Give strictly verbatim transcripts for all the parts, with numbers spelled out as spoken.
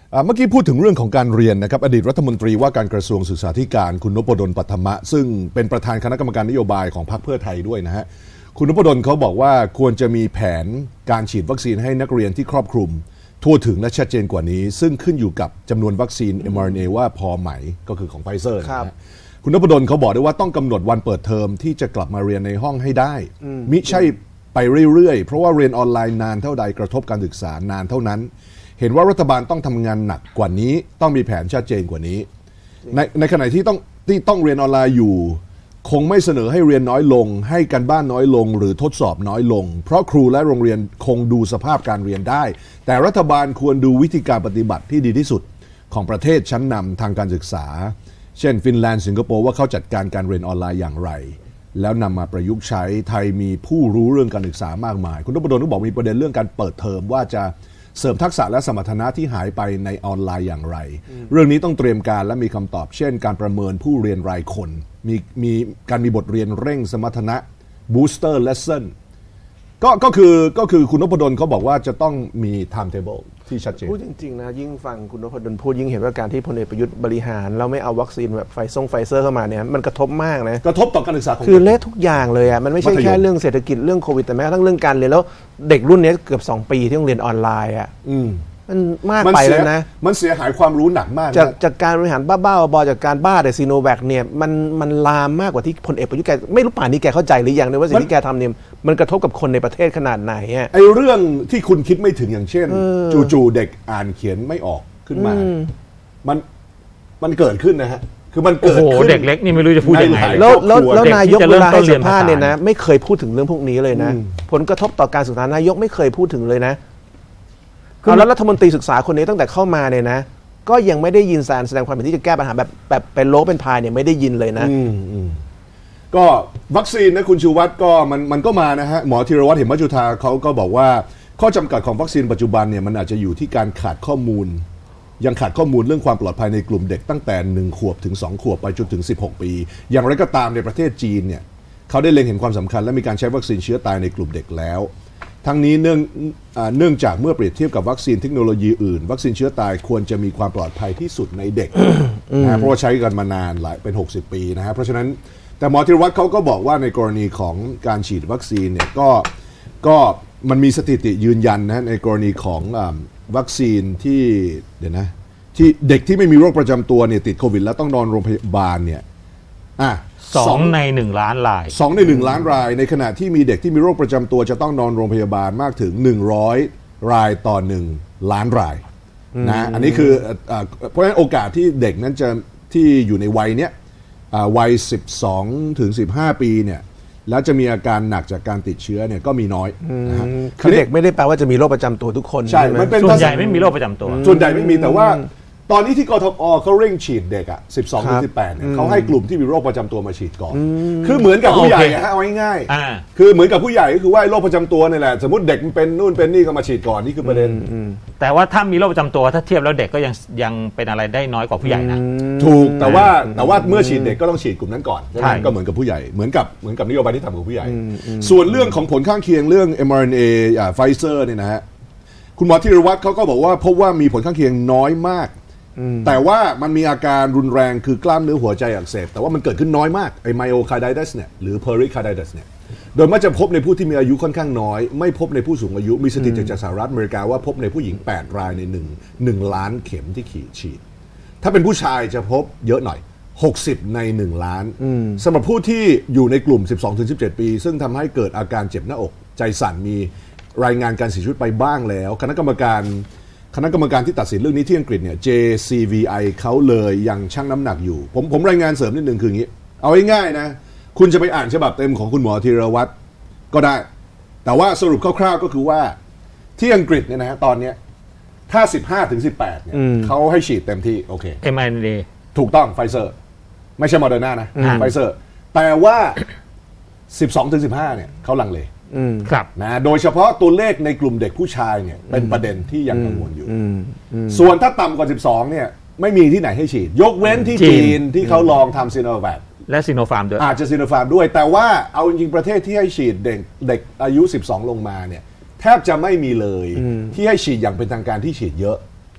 เมื่อกี้พูดถึงเรื่องของการเรียนนะครับอดีตรัฐมนตรีว่าการกระทรวงศึกษาธิการคุณนพดลปัทมะซึ่งเป็นประธานคณะกรรมการนโยบายของพรรคเพื่อไทยด้วยนะฮะคุณนพดลเขาบอกว่าควรจะมีแผนการฉีดวัคซีนให้นักเรียนที่ครอบคลุมทั่วถึงและชัดเจนกว่านี้ซึ่งขึ้นอยู่กับจำนวนวัคซีน เอ็ม อาร์ เอ็น เอ ว่าพอไหมก็คือของไฟเซอร์นะฮะคุณนพดลเขาบอกด้วยว่าต้องกำหนดวันเปิดเทอมที่จะกลับมาเรียนในห้องให้ได้มิใช่ไปเรื่อยๆเพราะว่าเรียนออนไลน์นานเท่าใดกระทบการศึกษานานเท่านั้นเห็นว่ารัฐบาลต้องทำงานหนักกว่านี้ต้องมีแผนชัดเจนกว่านี้ในในขณะที่ต้องที่ต้องเรียนออนไลน์อยู่คงไม่เสนอให้เรียนน้อยลงให้การบ้านน้อยลงหรือทดสอบน้อยลงเพราะครูและโรงเรียนคงดูสภาพการเรียนได้แต่รัฐบาลควรดูวิธีการปฏิบัติที่ดีที่สุดของประเทศชั้นนำทางการศึกษาเช่นฟินแลนด์สิงคโปร์ว่าเขาจัดการการเรียนออนไลน์อย่างไรแล้วนำมาประยุกต์ใช้ไทยมีผู้รู้เรื่องการศึกษามากมายคุณนพดลก็บอกมีประเด็นเรื่องการเปิดเทอมว่าจะเสริมทักษะและสมรรถนะที่หายไปในออนไลน์อย่างไรเรื่องนี้ต้องเตรียมการและมีคำตอบเช่นการประเมินผู้เรียนรายคนมีมีการมีบทเรียนเร่งสมรรถนะ booster lesson ก็ก็คือก็คือคุณนพดลเขาบอกว่าจะต้องมี timetable ที่ชัดเจนพูดจริงๆนะยิ่งฟังคุณนพดลพูดยิ่งเห็นว่าการที่พลเอกประยุทธ์บริหารเราไม่เอาวัคซีนแบบไฟซงไฟเซอร์เข้ามาเนี่ยมันกระทบมากนะกระทบต่อการศึกษาคือเละทุกอย่างเลยอ่ะมันไม่ใช่แค่เรื่องเศรษฐกิจเรื่องโควิดแต่แม้กระทั่งเรื่องการเรียนแล้วเด็กรุ่นนี้เกือบสองปีที่ต้องเรียนออนไลน์อ่ะมันมากไปแล้วนะมันเสียหายความรู้หนักมากจากจากการบริหารบ้าๆบอจากการบ้าแต่ซีโนแวคเนี่ยมันมันลามมากกว่าที่พลเอกประยุทธ์แกไม่รู้ป่านนี้แกเข้าใจหรือยังเนี่ยว่าสิ่งที่แกทำเนี่ยมันกระทบกับคนในประเทศขนาดไหนอ่ะไอ้เรื่องที่คุณคิดไม่ถึงอย่างเช่นจู่ๆเด็กอ่านเขียนไม่ออกขึ้นมามันมันเกิดขึ้นนะฮะคือมันเกิดขึ้นเด็กเล็กนี่ไม่รู้จะพูดยังไงแล้วแล้วนายกเวลาให้สัมภาษณ์เนี่ยนะไม่เคยพูดถึงเรื่องพวกนี้เลยนะผลกระทบต่อการศึกษานายกไม่เคยพูดถึงเลยนะแล้วรัฐมนตรีศึกษาคนนี้ตั้งแต่เข้ามาเนี่ยนะก็ยังไม่ได้ยินสารแสดงความเห็นที่จะแก้ปัญหาแบบแบบเป็นโลเป็นพายเนี่ยไม่ได้ยินเลยนะก็วัคซีนนะคุณชูวัฒน์ก็มันมันก็มานะฮะหมอธีรวัฒน์เหมจุฑาเขาก็บอกว่าข้อจำกัดของวัคซีนปัจจุบันเนี่ยมันอาจจะอยู่ที่การขาดข้อมูลยังขาดข้อมูลเรื่องความปลอดภัยในกลุ่มเด็กตั้งแต่หนึ่งขวบถึงสองขวบไปจนถึงสิบหกปีอย่างไรก็ตามในประเทศจีนเนี่ยเขาได้เล็งเห็นความสำคัญและมีการใช้วัคซีนเชื้อตายในกลุ่มเด็กแล้วทั้งนี้เนื่องเนื่องจากเมื่อเปรียบเทียบกับวัคซีนเทคโนโลยีอื่นวัคซีนเชื้อตายควรจะมีความปลอดภัยที่สุดในเด็กนะเพราะว่าใช้กันมานานหลายเป็นหกสิบปีนะฮะเพราะฉะนั้นแต่หมอธีรวัฒน์เขาก็บอกว่าในกรณีของการฉีดวัคซีนเนี่ยก็ก็มันมีสถิติยืนยันนะในกรณีของวัคซีนที่เดี๋ยวนะที่เด็กที่ไม่มีโรคประจำตัวเนี่ยติดโควิดแล้วต้องนอนโรงพยาบาลเนี่ยอ่ะสองในหนึ่งล้านรายสองในหนึ่งล้านรายในขณะที่มีเด็กที่มีโรคประจำตัวจะต้องนอนโรงพยาบาลมากถึงหนึ่งร้อยรายต่อหนึ่งล้านรายนะอันนี้คือเพราะฉะนั้นโอกาสที่เด็กนั้นจะที่อยู่ในวัยเนี้ยวัยสิบสองถึงสิบห้าปีเนี่ยแล้วจะมีอาการหนักจากการติดเชื้อเนี่ยก็มีน้อยนะฮะคือเด็กไม่ได้แปลว่าจะมีโรคประจำตัวทุกคนใช่มันเป็นส่วนใหญ่ไม่มีโรคประจำตัวส่วนใหญ่ไม่มีแต่ว่าตอนนี้ที่กทม.เขาเร่งฉีดเด็กอ่ะสิบสองถึงสิบแปดเนี่ยเขาให้กลุ่มที่มีโรคประจำตัวมาฉีดก่อนคือเหมือนกับผู้ใหญ่ฮะเอาง่ายๆคือเหมือนกับผู้ใหญ่ก็คือว่าโรคประจำตัวนี่แหละสมมติเด็กมันเป็นนู่นเป็นนี่ก็มาฉีดก่อนนี่คือประเด็นแต่ว่าถ้ามีโรคประจำตัวถ้าเทียบแล้วเด็กก็ยังยังเป็นอะไรได้น้อยกว่าผู้ใหญ่นะถูกแต่ว่าแต่ว่าเมื่อฉีดเด็กก็ต้องฉีดกลุ่มนั้นก่อนก็เหมือนกับผู้ใหญ่เหมือนกับเหมือนกับนโยบายที่ทำกับผู้ใหญ่ส่วนเรื่องของผลข้างเคียงเรื่อง เอ็ม อาร์ เอ็น เอ ไฟเซอร์เนี่ยนะฮะคุณหมอธีรวัฒน์เขาก็บอกว่าพบว่ามีผลข้างเคียงน้อยมากแต่ว่ามันมีอาการรุนแรงคือกล้ามเนื้อหัวใจอักเสบแต่ว่ามันเกิดขึ้นน้อยมากไอ้ไมโอคาร์ไดติสเนี่ยหรือเพอริคาร์ไดติสเนี่ยโดยมักจะพบในผู้ที่มีอายุค่อนข้างน้อยไม่พบในผู้สูงอายุมีสถิติจากสหรัฐอเมริกาว่าพบในผู้หญิงแปดรายใน1 1ล้านเข็มที่ฉีดถ้าเป็นผู้ชายจะพบเยอะหน่อยหกสิบในหนึ่งล้านสำหรับผู้ที่อยู่ในกลุ่ม สิบสองถึงสิบเจ็ด ปีซึ่งทำให้เกิดอาการเจ็บหน้าอกใจสั่นมีรายงานการเสียชีวิตไปบ้างแล้วคณะกรรมการคณะกรรมการที่ตัดสินเรื่องนี้ที่อังกฤษเนี่ย เจ ซี วี ไอ เขาเลยยังชั่งน้ำหนักอยู่ผมผมรายงานเสริมนิดนึงคืออย่างนี้เอาง่ายๆนะคุณจะไปอ่านฉบับเต็มของคุณหมอธีรวัฒน์ก็ได้แต่ว่าสรุปคร่าวๆก็คือว่าที่อังกฤษเนี่ยนะตอนนี้ถ้าสิบห้าถึงสิบแปดเนี่ยเขาให้ฉีดเต็มที่โอเคเอ็ม อาร์ เอ็น เอถูกต้องไฟเซอร์ไม่ใช่โมเดอร์นานะไฟเซอร์แต่ว่าสิบสองถึงสิบห้าเนี่ยเขาลังเลครับนะโดยเฉพาะตัวเลขในกลุ่มเด็กผู้ชายเนี่ยเป็นประเด็นที่ยังกังวลอยู่ส่วนถ้าต่ำกว่าสิบสองเนี่ยไม่มีที่ไหนให้ฉีดยกเว้นที่จีนที่เขาลองทำซีโนแวคและซีโนฟาร์มด้วยอาจจะซีโนฟาร์มด้วยแต่ว่าเอาจริงๆประเทศที่ให้ฉีดเด็กเด็กอายุสิบสองลงมาเนี่ยแทบจะไม่มีเลยที่ให้ฉีดอย่างเป็นทางการที่ฉีดเยอะ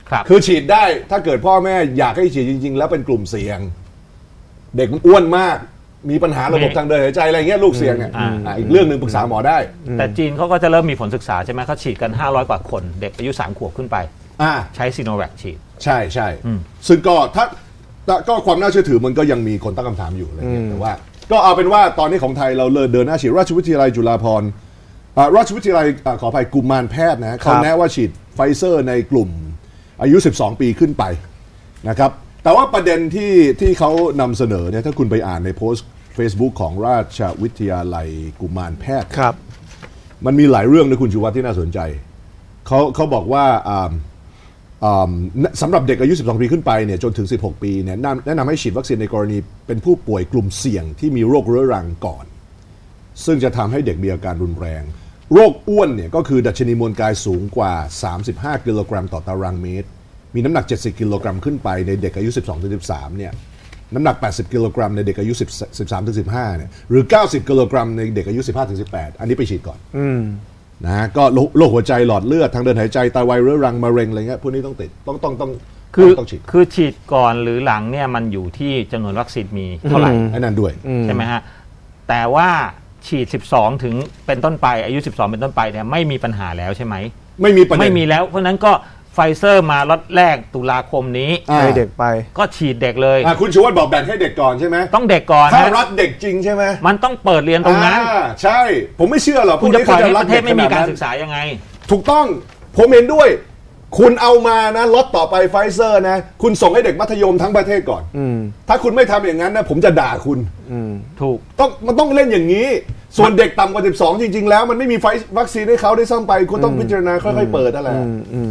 ครับคือฉีดได้ถ้าเกิดพ่อแม่อยากให้ฉีดจริง ๆ แล้วเป็นกลุ่มเสี่ยง เด็กมันอ้วนมากมีปัญหาระบบทางเดินหายใจอะไรเงี้ยลูกเสี่ยงเนี่ยอ่ะอีกเรื่องหนึ่งปรึกษาหมอได้แต่จีนเขาก็จะเริ่มมีผลศึกษาใช่ไหมเขาฉีดกันห้าร้อยกว่าคนเด็กอายุสามขวบขึ้นไปอ่าใช้ซีโนแวคฉีดใช่ใช่อืมซึ่งก็ถ้าแต่ก็ความน่าเชื่อถือมันก็ยังมีคนตั้งคำถามอยู่อะไรเงี้ยแต่ว่า ก็เอาเป็นว่าตอนนี้ของไทยเราเลยเดินหน้าฉีดราชวิทยาลัยจุฬาภรณ์อ่าราชวิทยาลัยอ่าขออภัยกุมารแพทย์นะเขาแนะว่าฉีดไฟเซอร์ในกลุ่มอายุสิบสองปีขึ้นไปนะครับแต่ว่าประเด็นที่ที่เขานำเสนอเนี่ยถ้าคุณไปอ่านในโพสต์ Facebook ของราชวิทยาลัยกุมารแพทย์ครับมันมีหลายเรื่องนะคุณชูวัฒน์ที่น่าสนใจเขาเขาบอกว่าอ่าอ่าสำหรับเด็กอายุสิบสองปีขึ้นไปเนี่ยจนถึงสิบหกปีเนี่ยแนะนำให้ฉีดวัคซีนในกรณีเป็นผู้ป่วยกลุ่มเสี่ยงที่มีโรคเรื้อรังก่อนซึ่งจะทำให้เด็กมีอาการรุนแรงโรคอ้วนเนี่ยก็คือดัชนีมวลกายสูงกว่าสามสิบห้ากิโลกรัมต่อตารางเมตรมีน้ำหนักเจ็ดสิบกิโลกรัมขึ้นไปในเด็กอายุสิบสองถึงสิบสามเนี่ยน้ำหนักแปดสิบกิโลกรัมในเด็กอายุสิบสามถึงสิบห้าเนี่ยหรือเก้าสิบกิโลกรัมในเด็กอายุสิบห้าถึงสิบแปดอันนี้ไปฉีดก่อนนะก็โรคหัวใจหลอดเลือดทางเดินหายใจไตวายเรื้อรังมะเร็งอะไรเงี้ยพวกนี้ต้องติดต้องต้องต้องคือต้องฉีดคือฉีดก่อนหรือหลังเนี่ยมันอยู่ที่จำนวนวัคซีนมีเท่าไหร่ไอ้นั่นด้วยใช่ไหมฮะแต่ว่าฉีดสิบสองถึงเป็นต้นไปอายุสิบสองเป็นต้นไปเนี่ยไม่มีปัญหาแล้วใช่ไหมไม่มีประเด็นไม่มีแล้วเพราะฉะนั้นก็ไฟเซอร์มาล็อตแรกตุลาคมนี้อ่าให้เด็กไปก็ฉีดเด็กเลยอ่ะคุณชูวัฒน์บอกแบ่งให้เด็กก่อนใช่ไหมต้องเด็กก่อนถ้านะรักเด็กจริงใช่ไหมมันต้องเปิดเรียนตรงนั้นอ่าใช่ ผมไม่เชื่อหรอกคุณจะปล่อยให้พวประเทศไม่มีการศึกษาษายังไงถูกต้องผมเห็นด้วย คุณเอามานะล็อตต่อไปไฟเซอร์นะคุณส่งให้เด็กมัธยมทั้งประเทศก่อนถ้าคุณไม่ทำอย่างนั้นนะผมจะด่าคุณถูกต้องมันต้องเล่นอย่างนี้ ส่วนเด็กต่ำกว่าสิบสองจริงๆแล้วมันไม่มีไฟวัคซีนให้เขาได้ซ้ำไปคุณต้องพิจารณาค่อยๆเปิดนั่นแหละ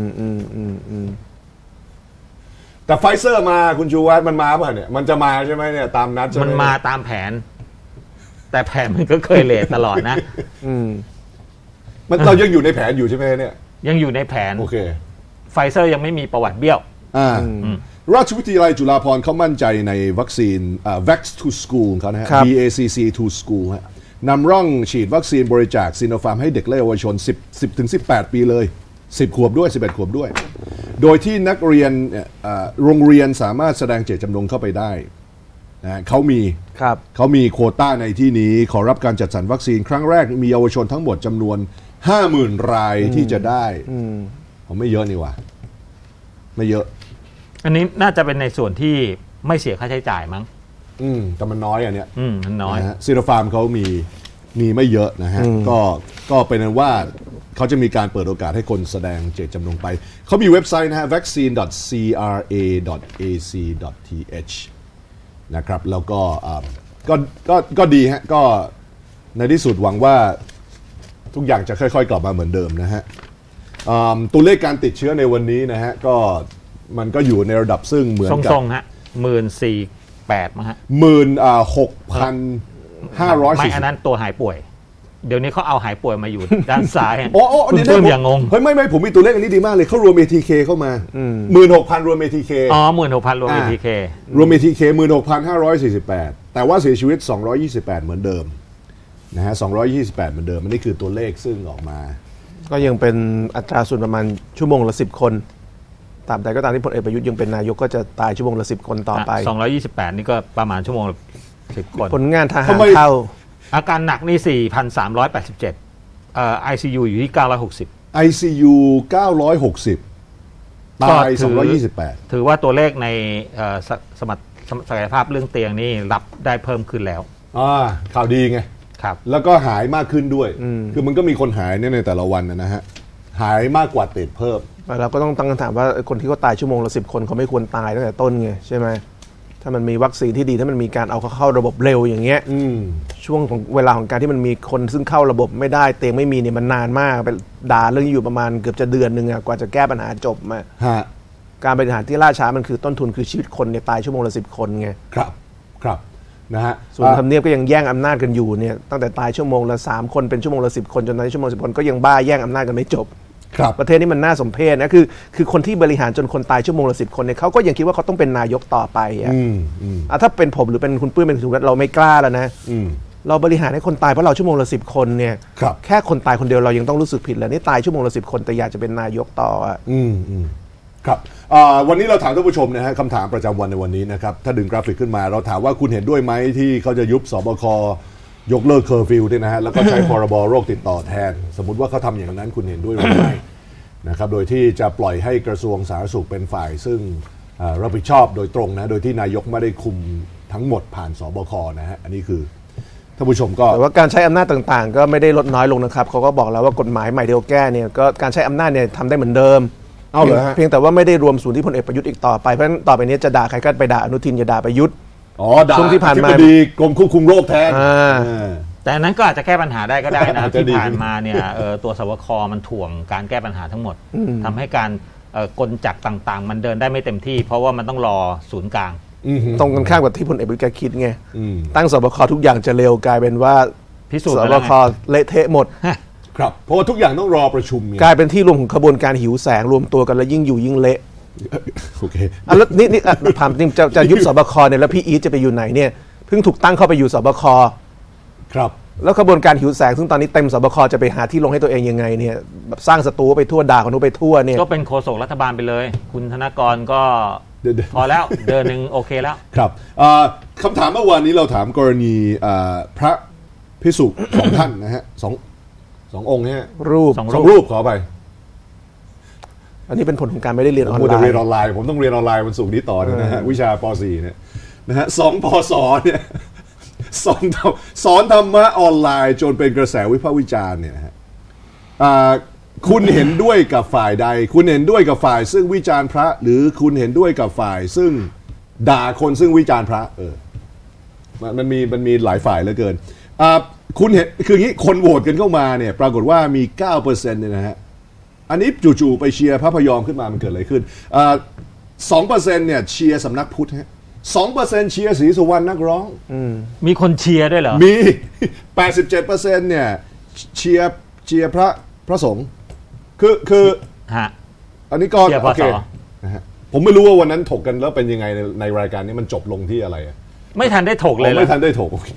แต่ไฟเซอร์มาคุณชูวัฒน์มันมาป่ะเนี่ยมันจะมาใช่ไหมเนี่ยตามนัดใช่ไหมมันมาตามแผน แต่แผนมันก็เคยเลทตลอดนะมันเรายังอยู่ในแผนอยู่ใช่ไหมเนี่ยยังอยู่ในแผนโอเคไฟเซอร์ยังไม่มีประวัติเบี้ยวอ่าราชวิทยาลัยจุฬาภรณ์เขามั่นใจในวัคซีนอ่า Vax to School เขานะฮะครับ B A C C to School ฮะนำร่องฉีดวัคซีนบริจาคซีโนฟาร์มให้เด็กและเยาวชนสิบ สิบถึงสิบแปดปีเลยสิบขวบด้วยสิบเอ็ดขวบด้วย โดยที่นักเรียนเนี่ยอ่าโรงเรียนสามารถแสดงเจตจำนงเข้าไปได้นะเขามีครับเขามีโควต้าในที่นี้ขอรับการจัดสรรวัคซีนครั้งแรกมีเยาวชนทั้งหมดจำนวน ห้าหมื่น รายที่จะได้ผมไม่เยอะนี่หว่าไม่เยอะอันนี้น่าจะเป็นในส่วนที่ไม่เสียค่าใช้จ่ายมั้งอืมแต่มันน้อยอันเนี้ยอืมมันน้อยนะฮะซีโนฟาร์มเขามีมีไม่เยอะนะฮะก็ก็เป็นนั้นว่าเขาจะมีการเปิดโอกาสให้คนแสดงเจตจำนงไปเขามีเว็บไซต์นะฮะ vaccine dot c r a dot a c dot t h นะครับแล้วก็อ่าก็ก็ก็ดีฮะก็ในที่สุดหวังว่าทุกอย่างจะค่อยๆกลับมาเหมือนเดิมนะฮะอ่าตัวเลขการติดเชื้อในวันนี้นะฮะก็มันก็อยู่ในระดับซึ่งเหมือนทกับรงๆฮะหมื่นสี่แปดมั้งฮะหมื่นอ่าหกพันห้าร้อยไม่สี่อัสินบนั้นตัวหายป่วย เดี๋ยวนี้เขาเอาหายป่วยมาอยู่ ด้านซ้ายฮะโอ้โอ้คุณเดี๋ยวเพิ่มนะอย่างงงเฮ้ยไม่ไม่ผมมีตัวเลขอันนี้ดีมากเลยเขารวม เอ ที เค เข้ามาหมื่นหกพันรวม เอ ที เคอ๋อหมื่นหกพันรวม เอ ที เครวม เอ ที เค หมื่นหกพันห้าร้อยสี่สิบแปดแต่ว่าเสียชีวิตสองร้อยยี่สิบแปดเหมือนเดิมนะฮะสองร้อยยี่สิบแปดเหมือนเดิมอันนี้คือตัวเลขซึ่งออกมาก็ยังเป็นอัตราส่วนประมาณชั่วโมงละสิบคนตามใดก็ตามที่พลเอกประยุทธ์ยังเป็นนายกก็จะตายชั่วโมงละสิบคนต่อไปสองร้อยยี่สิบแปดนี่ก็ประมาณชั่วโมงละสิบคนผลงานทหารทำไมเข้าอาการหนักนี่สี่พันสามร้อยแปดสิบเจ็ดเอ่อ ไอ ซี ยู อยู่ที่เก้าร้อยหกสิบไอ ซี ยู เก้าร้อยหกสิบตายก็ถือสองร้อยยี่สิบแปดถือว่าตัวเลขในเอ่อสสมรรถศักยภาพเรื่องเตียงนี่รับได้เพิ่มขึ้นแล้วอ่าข่าวดีไงครับแล้วก็หายมากขึ้นด้วย คือมันก็มีคนหายเนี่ยในแต่ละวันนะฮะหายมากกว่าติดเพิ่มเราก็ต้องตั้งคำถามว่าคนที่เขาตายชั่วโมงละสิบคนเขาไม่ควรตายตั้งแต่ต้นไงใช่ไหมถ้ามันมีวัคซีนที่ดีถ้ามันมีการเอาเข้าเข้าระบบเร็วอย่างเงี้ยอืมช่วงของเวลาของการที่มันมีคนซึ่งเข้าระบบไม่ได้เตียงไม่มีเนี่ยมันนานมากไปด่าเรื่องนี้อยู่ประมาณเกือบจะเดือนหนึ่งอะกว่าจะแก้ปัญหาจบมาฮะการบริหารที่ล่าช้ามันคือต้นทุนคือชีวิตคนเนี่ยตายชั่วโมงละสิบคนไงครับครับนะฮะส่วนทำเนียบก็ยังแย่งอำนาจกันอยู่เนี่ยตั้งแต่ตายชั่วโมงละสามคนเป็นชั่วโมงละสิบคนจนตอนนี้ชั่วโมงสิบคนก็ยังบ้าแย่งอำนาจกันไม่จบครับประเทศนี้มันน่าสมเพชนะคือคือคนที่บริหารจนคนตายชั่วโมงละสิบคนเนี่ยเขาก็ยังคิดว่าเขาต้องเป็นนายกต่อไปอ่ะอืมอืมอ่ะถ้าเป็นผมหรือเป็นคุณปื้มเป็นคุณสุรัตน์เราไม่กล้าแล้วนะอืมเราบริหารให้คนตายเพราะเราชั่วโมงละสิบคนเนี่ยครับแค่คนตายคนเดียวเรายังต้องรู้สึกผิดแล้วนี่ตายชั่วโมงละสิบคนแต่อยากจะเป็นนายกต่ออ่ะอืมอืมครับวันนี้เราถามท่านผู้ชมนะฮะคำถามประจำวันในวันนี้นะครับถ้าดึงกราฟิกขึ้นมาเราถามว่าคุณเห็นด้วยไหมที่เขาจะยุบสบคยกเลิกเคอร์ฟิวเนี่ยนะฮะแล้วก็ใช้พรบโรคติดต่อแทนสมมุติว่าเขาทำอย่างนั้นคุณเห็นด้วยหรือไม่นะครับโดยที่จะปล่อยให้กระทรวงสาธารณสุขเป็นฝ่ายซึ่งรับผิดชอบโดยตรงนะโดยที่นายกไม่ได้คุมทั้งหมดผ่านสบคนะฮะอันนี้คือท่านผู้ชมก็แต่ว่าการใช้อำนาจต่างๆก็ไม่ได้ลดน้อยลงนะครับเขาก็บอกแล้วว่ากฎหมายใหม่เดียวแก้เนี่ยก็การใช้อำนาจเนี่ยทำได้เหมือนเดิมเอาเหรอฮะเพียงแต่ว่าไม่ได้รวมศูนย์ที่พลเอกประยุทธ์อีกต่อไปเพราะฉะนั้นต่อไปนี้จะด่าใครก็ไปด่าอนุทินอย่าด่าประยุทธ์อ๋อด่าช่วงที่ผ่านมาอธิบดีกรมควบคุมโรคแทนแต่นั้นก็อาจจะแก้ปัญหาได้ก็ได้นะที่ผ่านมาเนี่ยตัวสบคมันถ่วงการแก้ปัญหาทั้งหมดทำให้การกลจักรต่างๆมันเดินได้ไม่เต็มที่เพราะว่ามันต้องรอศูนย์กลางตรงกันข้ามกับที่พลเอกประยุทธ์คิดไงตั้งสบคทุกอย่างจะเร็วกลายเป็นว่าพิสูจน์สบคเละเทะหมดครับเพราะว่าทุกอย่างต้องรอประชุมกลายเป็นที่รวมของขบวนการหิวแสงรวมตัวกันแล้วยิ่งอยู่ยิ่งเละโอเคอ่ะแล้วนี่นี่ถามจริงจะจะยุบสบคเนี่ยแล้วพี่อีทจะไปอยู่ไหนเนี่ยเพิ่งถูกตั้งเข้าไปอยู่สบคครับแล้วขบวนการหิวแสงซึ่งตอนนี้เต็มสบคจะไปหาที่ลงให้ตัวเองยังไงเนี่ยแบบสร้างศัตรูไปทั่วด่าคนนู้นไปทั่วเนี่ยก็เป็นโฆษกรัฐบาลไปเลยคุณธนกรก็พอแล้วเดินหนึ่งโอเคแล้วครับคำถามเมื่อวานนี้เราถามกรณีพระภิกษุสองท่านนะฮะสองสององค์เนี่ยรูปสองรูปขอไปอันนี้เป็นผลของการไม่ได้เรียนออนไลน์ผมเรียนออนไลน์ผมต้องเรียนออนไลน์วันศุกร์นี้ต่อนะฮะวิชาป .สี่ เนี่ยนะฮะสองปศเนี่ยสอนสอนธรรมะออนไลน์จนเป็นกระแสวิพากษ์วิจารณ์เนี่ยฮะคุณเห็นด้วยกับฝ่ายใดคุณเห็นด้วยกับฝ่ายซึ่งวิจารณ์พระหรือคุณเห็นด้วยกับฝ่ายซึ่งด่าคนซึ่งวิจารณ์พระเออมันมีมันมีหลายฝ่ายเหลือเกินคุณเห็นคืออย่างนี้คนโหวตกันเข้ามาเนี่ยปรากฏว่ามี เก้าเปอร์เซ็นต์ เนี่ยนะฮะอันนี้จู่ๆไปเชียร์พระพยอมขึ้นมามันเกิดอะไรขึ้นสองเปอร์เซ็นต์เนี่ยเชียร์สำนักพุทธฮะสองเปอร์เซ็นต์เชียร์ศรีสุวรรณนักร้องมีคนเชียร์ด้วยเหรอมีแปดสิบเจ็ดเปอร์เซ็นต์เนี่ยเชียร์เชียร์พระพระสงฆ์คือคือฮะอันนี้ก็โอเคนะฮะผมไม่รู้ว่าวันนั้นถกกันแล้วเป็นยังไงในในรายการนี้มันจบลงที่อะไรไม่ทันได้ถกเลยไม่ทันได้ถกโอเค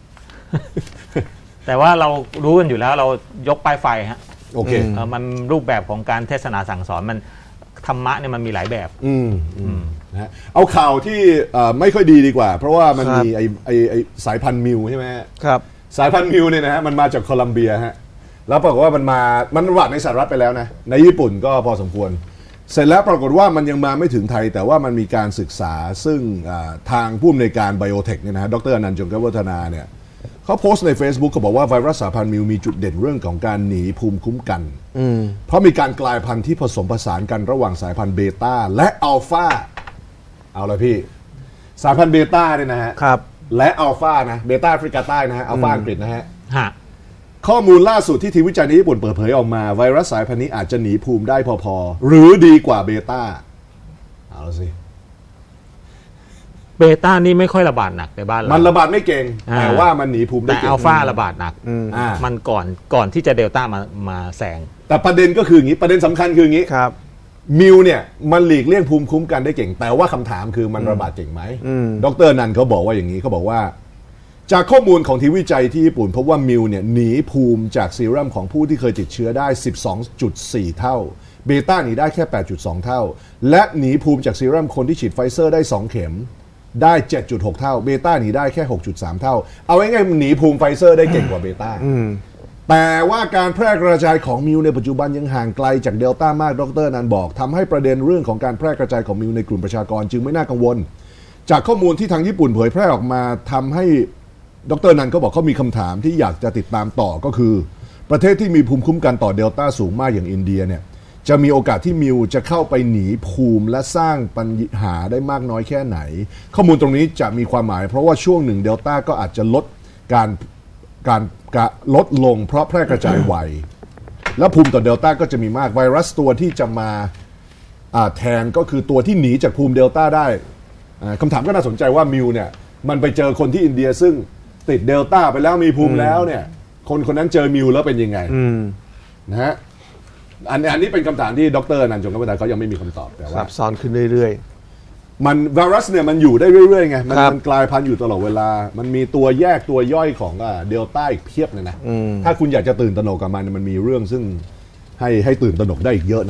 แต่ว่าเรารู้กันอยู่แล้วเรายกป้ายไฟฮะโอเคมันรูปแบบของการเทศนาสั่งสอนมันธรรมะเนี่ยมันมีหลายแบบอืมอืมนะฮะเอาข่าวที่ไม่ค่อยดีดีกว่าเพราะว่ามันมีไอไอไอสายพันธุ์มิวใช่ไหมครับสายพันธุ์มิวเนี่ยนะฮะมันมาจากโคลัมเบียฮะแล้วปรากฏว่ามันมามันระบาดในสหรัฐไปแล้วนะในญี่ปุ่นก็พอสมควรเสร็จแล้วปรากฏว่ามันยังมาไม่ถึงไทยแต่ว่ามันมีการศึกษาซึ่งทางผู้อำนวยการไบโอเทคเนี่ยนะฮะดรอนันต์จงกวัฒนาเนี่ยเขาโพสต์ใน Facebook เขาบอกว่าไวรัสสายพันธุ์มิวมีจุดเด่นเรื่องของการหนีภูมิคุ้มกันเพราะมีการกลายพันธุ์ที่ผสมผสานกันระหว่างสายพันธุ์เบต้าและอัลฟาเอาละพี่สายพันธุ์เบต้าเนี่ยนะฮะครับและอัลฟานะเบต้าแอฟริกาใต้นะฮะอัลฟาอังกฤษนะฮะฮะข้อมูลล่าสุดที่ทีมวิจัยในญี่ปุ่นเปิดเผยออกมาไวรัสสายพันธุ์นี้อาจจะหนีภูมิได้พอๆหรือดีกว่าเบต้าเอาละสิเบต้านี่ไม่ค่อยระบาดหนักในบ้านเรามันระบาดไม่เก่งแต่ว่ามันหนีภูมิได้เก่งแต่อัลฟาระบาดหนักมันก่อนก่อนที่จะเดลต้ามามาแซงแต่ประเด็นก็คืออย่างนี้ประเด็นสำคัญคืออย่างนี้ครับมิวเนี่ยมันหลีกเลี่ยงภูมิคุ้มกันได้เก่งแต่ว่าคำถามคือมันระบาดเก่งไหมดร.นันเขาบอกว่าอย่างนี้เขาบอกว่าจากข้อมูลของทีมวิจัยที่ญี่ปุ่นพบว่ามิวเนี่ยหนีภูมิจากซีรั่มของผู้ที่เคยติดเชื้อได้ สิบสองจุดสี่ เท่าเบต้าหนีได้แค่ แปดจุดสอง เท่าและหนีภูมิจากซีรั่มคนที่ฉีดไฟเซอร์ได้สองเข็มได้ เจ็ดจุดหก เท่าเบต้าหนีได้แค่ หกจุดสาม เท่าเอาง่ายๆหนีภูมิไฟเซอร์ได้เก่งกว่าเบต้าแต่ว่าการแพร่กระจายของมิวในปัจจุบันยังห่างไกลจากเดลต้ามากดร.นันบอกทำให้ประเด็นเรื่องของการแพร่กระจายของมิวในกลุ่มประชากรจึงไม่น่ากังวลจากข้อมูลที่ทางญี่ปุ่นเผยแพร่ออกมาทำให้ดร.นันเขาบอกเขามีคำถามที่อยากจะติดตามต่อก็คือประเทศที่มีภูมิคุ้มกันต่อเดลต้าสูงมากอย่างอินเดียเนี่ยจะมีโอกาสที่มิวจะเข้าไปหนีภูมิและสร้างปัญหาได้มากน้อยแค่ไหนข้อมูลตรงนี้จะมีความหมายเพราะว่าช่วงหนึ่งเดลต้าก็อาจจะลดการการลดลงเพราะแพร่กระจายไวและภูมิต่อเดลต้าก็จะมีมากไวรัสตัวที่จะมาแทนก็คือตัวที่หนีจากภูมิเดลต้าได้คำถามก็น่าสนใจว่ามิวเนี่ยมันไปเจอคนที่อินเดียซึ่งติดเดลต้าไปแล้วมีภูมิแล้วเนี่ยคนคนนั้นเจอมิวแล้วเป็นยังไงนะฮะอันอันนี้เป็นคำถามที่ดร.นันจงกวัฒนาเขายังไม่มีคำตอบแต่ว่าซับซ้อนขึ้นเรื่อยๆมันไวรัสเนี่ยมันอยู่ได้เรื่อยๆไงมันมันกลายพันธุ์อยู่ตลอดเวลามันมีตัวแยกตัวย่อยของเดลต้าอีกเพียบเลยนะถ้าคุณอยากจะตื่นตระหนกกับมันมันมีเรื่องซึ่งให้ให้ตื่นตระหนกได้อีกเยอะนะฮะ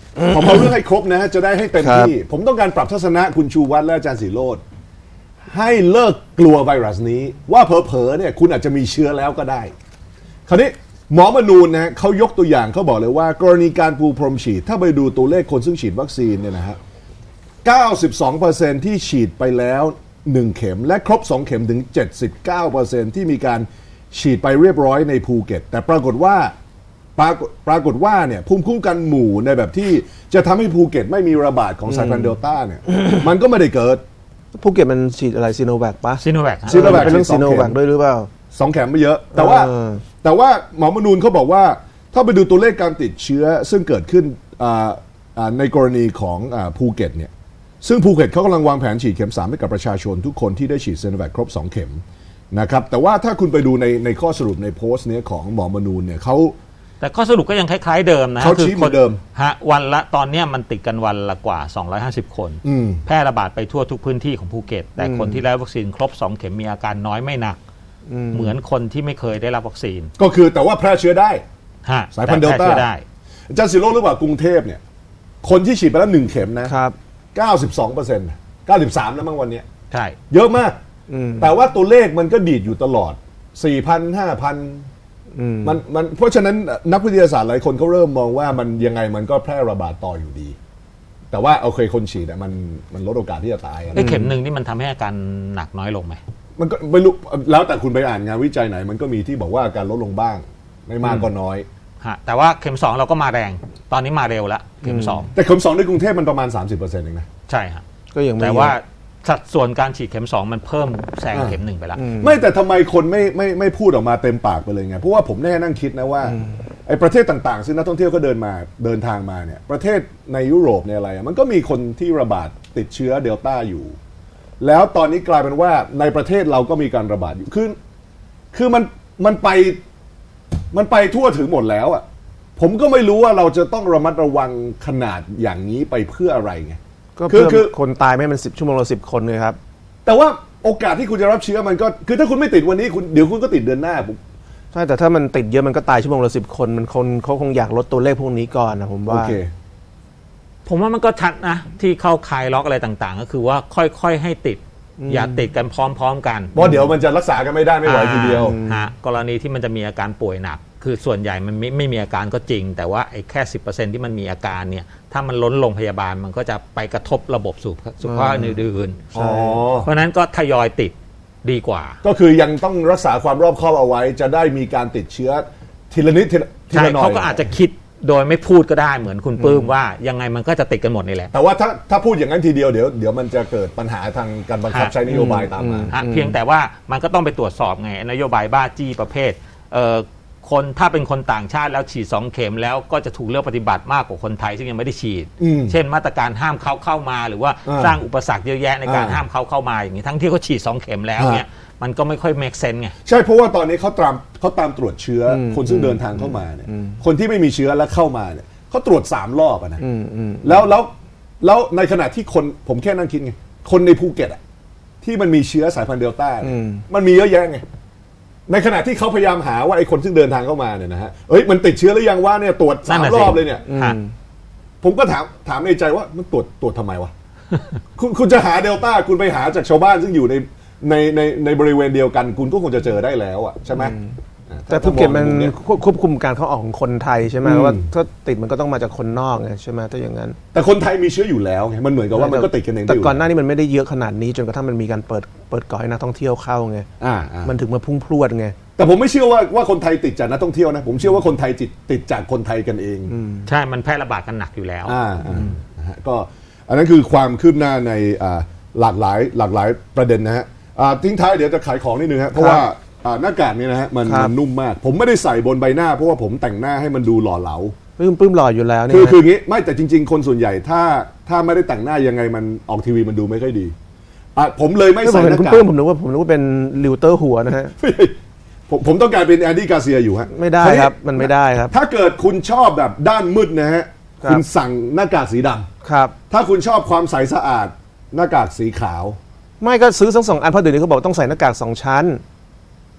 ผมเอาเรื่องให้ครบนะฮะจะได้ให้เต็มที่ผมต้องการปรับทัศนะคุณชูวัฒน์และอาจารย์ศิโรจน์ให้เลิกกลัวไวรัสนี้ว่าเผลอๆเนี่ยคุณอาจจะมีเชื้อแล้วก็ได้คราวนี้หมอมนูนนะเขายกตัวอย่างเขาบอกเลยว่ากรณีการปูพรมฉีดถ้าไปดูตัวเลขคนซึ่งฉีดวัคซีนเนี่ยนะฮะ เก้าสิบสองเปอร์เซ็นต์ ที่ฉีดไปแล้วหนึ่งเข็มและครบสองเข็มถึง เจ็ดสิบเก้าเปอร์เซ็นต์ ที่มีการฉีดไปเรียบร้อยในภูเก็ตแต่ปรากฏว่าปรากฏปรากฏว่าเนี่ยภูมิคุ้มกันหมู่ในแบบที่จะทำให้ภูเก็ตไม่มีระบาดของสายพันธุ์เดลต้าเนี่ย มันก็ไม่ได้เกิดภูเก็ตมันฉีดอะไรซีโนแวคปะซีโนแวคซีโนแวคเป็นเรื่องซีโนแวคด้วยหรือเปล่าสองเข็มไม่เยอะแต่ว่าแต่ว่าหมอมนูนเขาบอกว่าถ้าไปดูตัวเลขการติดเชื้อซึ่งเกิดขึ้นในกรณีของภูเก็ตเนี่ยซึ่งภูเก็ตเขากำลังวางแผนฉีดเข็มสามให้กับประชาชนทุกคนที่ได้ฉีดซีโนแวคครบสองเข็มนะครับแต่ว่าถ้าคุณไปดูในในข้อสรุปในโพสต์นี้ของหมอมนูนเนี่ยเขาแต่ข้อสรุปก็ยังคล้ายๆเดิมนะเขาชี้เหมือนเดิมฮะวันละตอนนี้มันติดกันวันละกว่าสองร้อยห้าสิบคนแพร่ระบาดไปทั่วทุกพื้นที่ของภูเก็ตแต่คนที่ได้วัคซีนครบสองเข็มมีอาการน้อยไม่หนักเหมือนคนที่ไม่เคยได้รับวัคซีนก็คือแต่ว่าแพร่เชื้อได้สายพันธุ์เดลต้าอาจารย์ศิโรจน์หรือเปล่ากรุงเทพเนี่ยคนที่ฉีดไปแล้วหนึ่งเข็มนะครับเก้าสิบสองเปอร์เซ็นต์เก้าสิบสามแล้วมั้งวันนี้ใช่เยอะมากแต่ว่าตัวเลขมันก็ดีดอยู่ตลอด สี่พัน ห้าพัน มันมันเพราะฉะนั้นนักวิทยาศาสตร์หลายคนเขาเริ่มมองว่ามันยังไงมันก็แพร่ระบาดต่ออยู่ดีแต่ว่าโอเคคนฉีดแต่มันมันลดโอกาสที่จะตายไอ้เข็มหนึ่งนี่มันทำให้อาการหนักน้อยลงไหมมันก็ไม่รู้แล้วแต่คุณไปอ่านงานวิจัยไหนมันก็มีที่บอกว่าอาการลดลงบ้างไม่มากก็น้อยฮะแต่ว่าเข็มสองเราก็มาแรงตอนนี้มาเร็วแล้วเข็มสองแต่เข็มสองในกรุงเทพมันประมาณ สามสิบเปอร์เซ็นต์ เองนะใช่ฮะก็ยังแต่ว่าสัดส่วนการฉีดเข็มสองมันเพิ่มแซงเข็มหนึ่งไปแล้วไม่แต่ทำไมคนไม่ไม่ไม่พูดออกมาเต็มปากไปเลยไงเพราะว่าผมแน่นั่งคิดนะว่าไอ้ประเทศต่างๆซึ่งนักท่องเที่ยวก็เดินมาเดินทางมาเนี่ยประเทศในยุโรปเนี่ยอะไรมันก็มีคนที่ระบาดติดเชื้อเดลต้าอยู่แล้วตอนนี้กลายเป็นว่าในประเทศเราก็มีการระบาดอยู่คือคือมันมันไปมันไปทั่วถึงหมดแล้วอ่ะผมก็ไม่รู้ว่าเราจะต้องระมัดระวังขนาดอย่างนี้ไปเพื่ออะไรไงก็เพิ่มคนตายไม่เป็นสิบชั่วโมงละสิบคนเลยครับแต่ว่าโอกาสที่คุณจะรับเชื้อมันก็คือถ้าคุณไม่ติดวันนี้คุณเดี๋ยวคุณก็ติดเดือนหน้าผมใช่แต่ถ้ามันติดเยอะมันก็ตายชั่วโมงละสิบคนมันคนเขาคงอยากลดตัวเลขพวกนี้ก่อนนะผมว่าผมว่ามันก็ชัดนะที่เข้าคลายล็อกอะไรต่างๆก็คือว่าค่อยๆให้ติดอย่าติดกันพร้อมๆกันเพราะเดี๋ยวมันจะรักษากันไม่ได้ไม่ไหวทีเดียวฮะกรณีที่มันจะมีอาการป่วยหนักคือส่วนใหญ่มันไม่ไม่มีอาการก็จริงแต่ว่าไอ้แค่ สิบเปอร์เซ็นต์ ที่มันมีอาการเนี่ยถ้ามันล้นโรงพยาบาลมันก็จะไปกระทบระบบสุขภาพอื่นๆเพราะนั้นก็ทยอยติดดีกว่าก็คือยังต้องรักษาความรอบคอบเอาไว้จะได้มีการติดเชื้อทีละนิดทีละหน่อยเขาก็อาจจะคิดโดยไม่พูดก็ได้เหมือนคุณปื้มว่ายังไงมันก็จะติดกันหมดนี่แหละแต่ว่าถ้าถ้าพูดอย่างนั้นทีเดียวเดี๋ยวเดี๋ยวมันจะเกิดปัญหาทางการบังคับใช้นโยบายตามมาเพียงแต่ว่ามันก็ต้องไปตรวจสอบไงนโยบายบ้าจี้ประเภทคนถ้าเป็นคนต่างชาติแล้วฉีดสองเข็มแล้วก็จะถูกเลือกปฏิบัติมากกว่าคนไทยซึ่งยังไม่ได้ฉีดเช่นมาตรการห้ามเขาเข้ามาหรือว่าสร้างอุปสรรคเยอะแยะในการห้ามเขาเข้ามาอย่างนี้ทั้งที่เขาฉีดสองเข็มแล้วเนี่ยมันก็ไม่ค่อย make sense ไงใช่เพราะว่าตอนนี้เขาตามเขาตามตรวจเชื้อคนซึ่งเดินทางเข้ามาเนี่ยคนที่ไม่มีเชื้อแล้วเข้ามาเนี่ยเขาตรวจสามรอบนะแล้วแล้วแล้วในขณะที่คนผมแค่นั่งคิดไงคนในภูเก็ตอ่ะที่มันมีเชื้อสายพันธุ์เดลต้ามันมีเยอะแยะไงในขณะที่เขาพยายามหาว่าไอ้คนซึ่งเดินทางเข้ามาเนี่ยนะฮะเอ้ยมันติดเชื้อหรือยังว่าเนี่ยตรวจสามรอบเลยเนี่ยผมก็ถามถามในใจว่ามันตรวจตรวจทำไมวะคุณคุณจะหาเดลต้าคุณไปหาจากชาวบ้านซึ่งอยู่ในในในในบริเวณเดียวกันคุณก็คงจะเจอได้แล้วอ่ะใช่ไหมแต่ภูเก็ตมันควบคุมการเข้าออกของคนไทยใช่ไหมว่าถ้าติดมันก็ต้องมาจากคนนอกไงใช่ไหมถ้าอย่างนั้นแต่คนไทยมีเชื้ออยู่แล้วไงมันเหมือนกับว่ามันก็ติดกันเองแต่ก่อนหน้านี้มันไม่ได้เยอะขนาดนี้จนกระทั่งมันมีการเปิดเปิดก่อให้นักท่องเที่ยวเข้าไงมันถึงมาพุ่งพรวดไงแต่ผมไม่เชื่อว่าว่าคนไทยติดจากนักท่องเที่ยวนะผมเชื่อว่าคนไทยติดติดจากคนไทยกันเองใช่มันแพร่ระบาดกันหนักอยู่แล้วอ่าก็อันนั้นคือความคืบหน้าในหลากหลายหลากหลายประเด็นนะฮะทิ้งท้ายเดี๋ยวจะขายของนิดนึงฮะเพราะว่าหน้ากากนี่นะฮะมันนุ่มมากผมไม่ได้ใส่บนใบหน้าเพราะว่าผมแต่งหน้าให้มันดูหล่อเหลาปื้มปื้มหล่ออยู่แล้วเนี่ยคือคืออย่างงี้ไม่แต่จริงๆคนส่วนใหญ่ถ้าถ้าไม่ได้แต่งหน้ายังไงมันออกทีวีมันดูไม่ค่อยดีอ่ะผมเลยไม่ใส่หน้ากากคุณปื้มผมนึกว่าผมนึกว่าเป็นลิวเตอร์หัวนะฮะผมผมต้องการเป็นแอนดี้กาเซียอยู่ฮะไม่ได้ครับมันไม่ได้ครับถ้าเกิดคุณชอบแบบด้านมืดนะฮะคุณสั่งหน้ากากสีดำครับถ้าคุณชอบความใสสะอาดหน้ากากสีขาวไม่ก็ซื้อทั้งสองอันเพราะเดี๋ยวนี้เขาบอกต้องใส่หน้ากากสองชั้น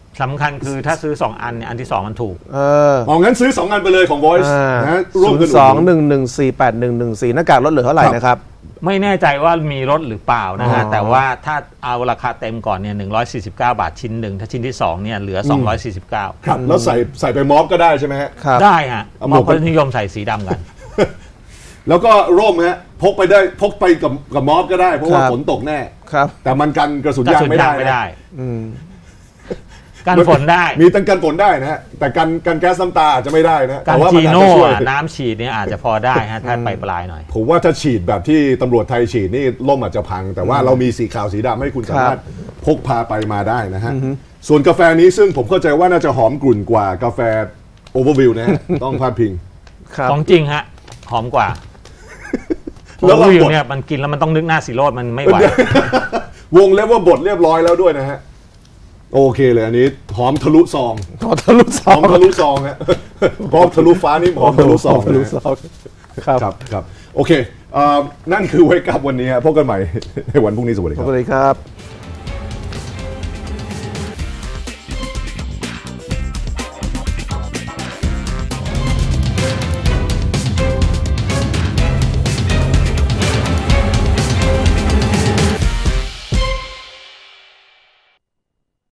สำคัญคือถ้าซื้อ สอง อันเนี่ยอันที่สองมันถูกเอออ๋องั้นซื้อสองอันไปเลยของ Voice นะร่วมศูกันนย์สองหนึ่งหนึ่งสี่แปดหนึ่งหนึ่งสี่หน้ากากลดเหลือเท่าไหร่นะครับไม่แน่ใจว่ามีลดหรือเปล่านะฮะอ๋อแต่ว่าถ้าเอาราคาเต็มก่อนเนี่ยหนึ่งร้อยสี่สิบเก้าบาทชิ้นหนึ่งถ้าชิ้นที่สองเนี่ยเหลือสองร้อยสี่สิบเก้าครับแล้วใส่ใส่ไปม็อบก็ได้ใช่ไหมฮะครับได้ฮะเอาหมมอวงกก็นิยมใส่สีดำกันแล้วก็ร่มฮะพกไปได้พกไปกับกับม็อบก็ได้เพราะว่าครับฝนตกแน่ครับแต่มันกันกระสุนกระยางสุนไม่ยาได้งไม่นะได้อืมกันฝนได้มีตั้งกันฝนได้นะฮะแต่กันกันแก๊สน้ำตาอาจจะไม่ได้นะกัแต่นว่ามัจีอาจโน่จะช่วยอะน้ำฉีดเนี่ยอาจจะพอได้ฮะถ้าไปปลายหน่อยผมว่าถ้าฉีดแบบที่ตำรวจไทยฉีดนี่ล่มอาจจะพัง แต่ว่าเรามีสีขาวสีดำให้คุณสามารถพกพาไปมาได้นะฮะส่วนกาแฟนี้ซึ่งผมเข้าใจว่าน่าจะหอมกลุ่นกว่ากาแฟโอเวอร์วิวนะฮะ ต้องพาดพิงครับของจริงฮะ หอมกว่าแล้แล้ว วเราวิวบดเนี่ยมันกินแล้วมันต้องนึกหน้าสีโรดมันไม่ไหววงเล็บว่าบดเรียบร้อยแล้วด้วยนะฮะโอเคเลยอันนี้หอมทะลุซองขอทะลุสหออง มทะลุซองฮะหอมทะลุฟ้านี่หอมทะลุซองทะลุนะสฮะองครับครับครับโอเคเอ่อนั่นคือไวกับวันนี้ฮะพบกันใหม่ในวันพรุ่งนี้สวัสดีขคอบรับคุณครับ